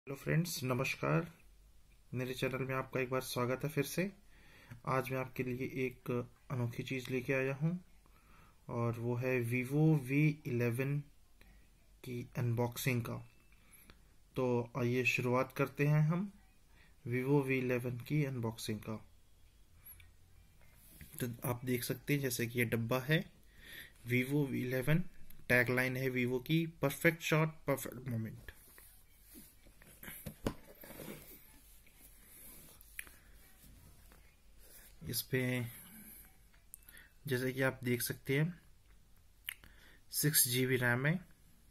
Hello friends, नमस्कार। मेरे channel में आपका एक बार स्वागत है फिर से। आज मैं आपके लिए एक अनोखी चीज़ लेके आया हूँ और वो है Vivo V11 की अनबॉक्सिंग का। तो आइए शुरुआत करते हैं हम Vivo V11 की अनबॉक्सिंग का। तो आप देख सकते हैं जैसे कि ये डब्बा है Vivo V11, टैगलाइन है वीवो की, परफेक्ट शॉट परफेक्ट मोमेंट। इस पे जैसे कि आप देख सकते हैं 6 GB रैम है,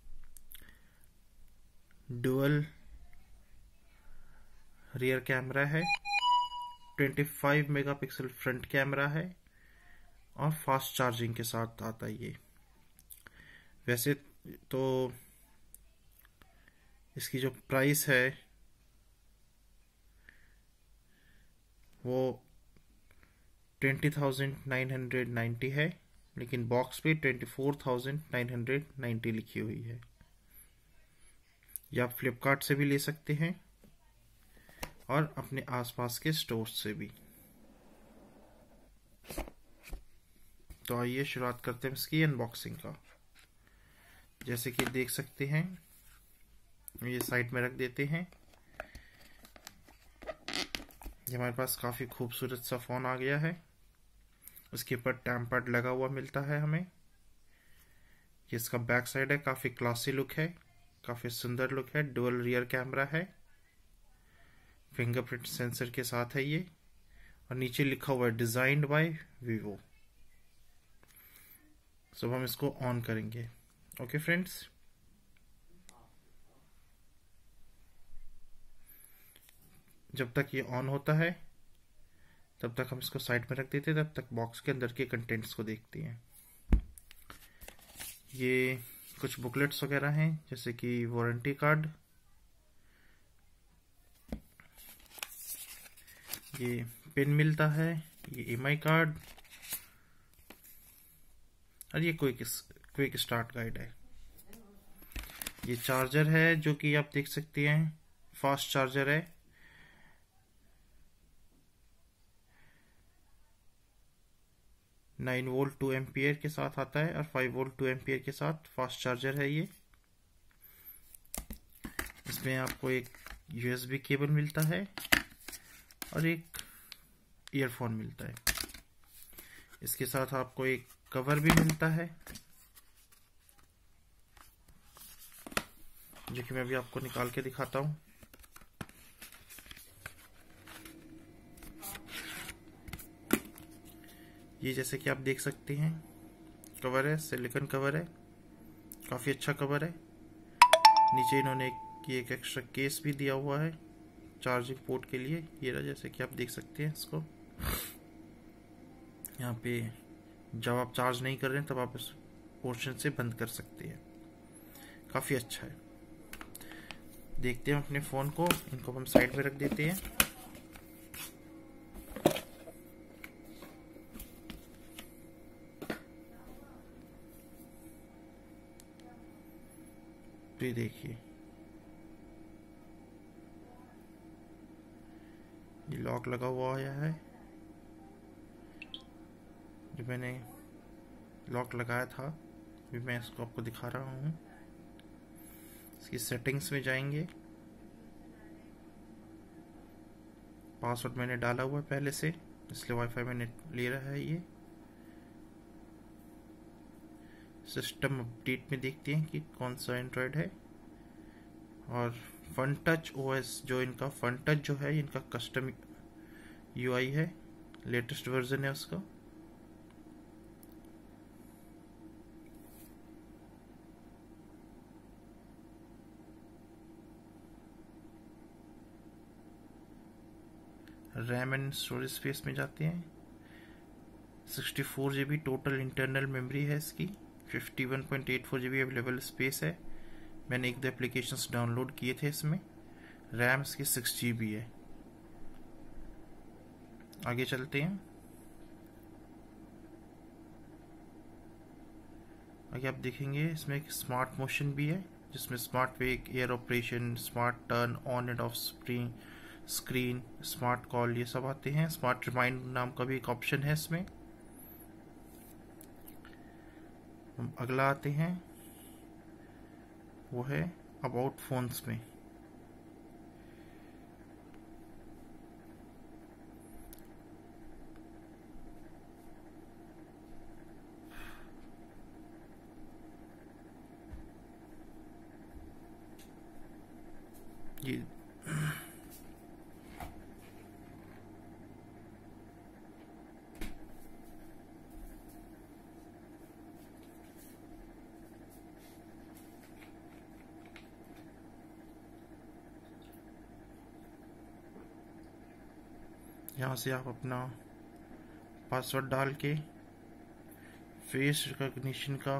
डुअल रियर कैमरा है, 25 मेगापिक्सल फ्रंट कैमरा है और फास्ट चार्जिंग के साथ आता है ये। वैसे तो इसकी जो प्राइस है वो 20,990 है, लेकिन बॉक्स पे 24,990 लिखी हुई है। या आप फ्लिपकार्ट से भी ले सकते हैं और अपने आसपास के स्टोर से भी। तो आइए शुरुआत करते हैं इसकी अनबॉक्सिंग का। जैसे कि देख सकते हैं, ये साइड में रख देते हैं। ये हमारे पास काफ़ी खूबसूरत सा फ़ोन आ गया है। उसके ऊपर टैम्पर्ड लगा हुआ मिलता है हमें। ये इसका बैक साइड है, काफ़ी क्लासी लुक है, काफ़ी सुंदर लुक है। डुअल रियर कैमरा है, फिंगरप्रिंट सेंसर के साथ है ये, और नीचे लिखा हुआ है डिजाइन्ड बाय वीवो। सो हम इसको ऑन करेंगे। ओके फ्रेंड्स, जब तक ये ऑन होता है तब तक हम इसको साइड में रख देते हैं, तब तक बॉक्स के अंदर के कंटेंट्स को देखते हैं। ये कुछ बुकलेट्स वगैरह हैं, जैसे कि वारंटी कार्ड, ये पिन मिलता है, ये EMI कार्ड और ये क्विक स्टार्ट गाइड है। ये चार्जर है जो कि आप देख सकते हैं फास्ट चार्जर है। 9 वोल्ट 2 एम्पियर के साथ आता है और 5 वोल्ट 2 एम्पियर के साथ फास्ट चार्जर है ये। इसमें आपको एक USB केबल मिलता है और एक ईयरफोन मिलता है। इसके साथ आपको एक कवर भी मिलता है, जो कि मैं अभी आपको निकाल के दिखाता हूँ। ये जैसे कि आप देख सकते हैं कवर है, सिलिकॉन कवर है, काफ़ी अच्छा कवर है। नीचे इन्होंने एक एक्स्ट्रा केस भी दिया हुआ है चार्जिंग पोर्ट के लिए। ये रहा, जैसे कि आप देख सकते हैं इसको। यहाँ पे जब आप चार्ज नहीं कर रहे हैं तब आप इस पोर्शन से बंद कर सकते हैं। काफ़ी अच्छा है। देखते हैं अपने फ़ोन को, इनको हम साइड में रख देते हैं। तो ये देखिए, ये लॉक लगा हुआ आया है। जो मैंने लॉक लगाया था अभी मैं इसको आपको दिखा रहा हूँ। इसकी सेटिंग्स में जाएंगे। पासवर्ड मैंने डाला हुआ है पहले से, इसलिए वाईफाई मैंने ले रहा है ये। सिस्टम अपडेट में देखते हैं कि कौन सा एंड्रॉयड है। और फन टच OS, जो इनका फन टच जो है, इनका कस्टम UI है, लेटेस्ट वर्जन है उसका। रैम एंड स्टोरेज स्पेस में जाते हैं। 64 GB टोटल इंटरनल मेमोरी है इसकी, 51.84 GB अवेलेबल स्पेस है। मैंने एक दो एप्लीकेशंस डाउनलोड किए थे इसमें। रैम इसकी 6 GB है। आगे चलते हैं। आगे आप देखेंगे इसमें एक स्मार्ट मोशन भी है, जिसमें smart wake, air operation, smart turn on and off screen, smart call, ये सब आते हैं। स्मार्ट रिमाइंड नाम का भी एक ऑप्शन है इसमें। हम अगला आते हैं, वो है अबाउट फोन्स में। ये यहाँ से आप अपना पासवर्ड डाल के फेस रिकॉग्निशन का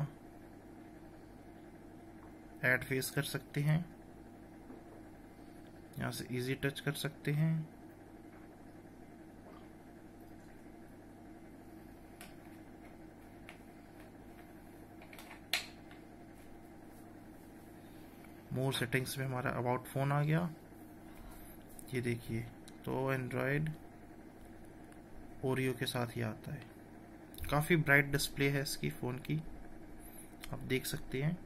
ऐड फेस कर सकते हैं। यहाँ से इजी टच कर सकते हैं। मोर सेटिंग्स में हमारा अबाउट फोन आ गया। ये देखिए, तो एंड्रॉयड ओरियो के साथ ही आता है। काफ़ी ब्राइट डिस्प्ले है इसकी फ़ोन की, आप देख सकते हैं।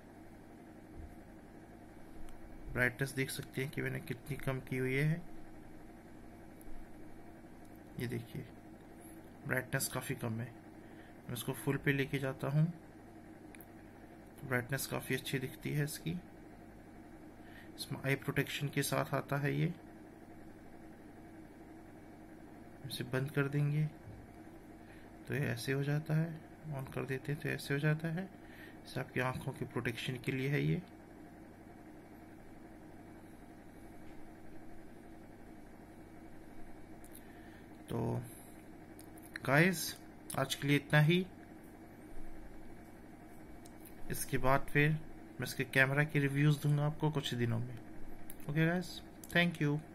ब्राइटनेस देख सकते हैं कि मैंने कितनी कम की हुई है। ये देखिए, ब्राइटनेस काफ़ी कम है। मैं इसको फुल पे लेके जाता हूँ तो ब्राइटनेस काफ़ी अच्छी दिखती है इसकी। इसमें आई प्रोटेक्शन के साथ आता है ये। इसे बंद कर देंगे तो ये ऐसे हो जाता है, ऑन कर देते हैं तो ऐसे हो जाता है। इसे आपकी आंखों की प्रोटेक्शन के लिए है ये। तो गाइस, आज के लिए इतना ही। इसके बाद फिर मैं इसके कैमरा के रिव्यूज़ दूंगा आपको कुछ दिनों में। Okay guys, thank you.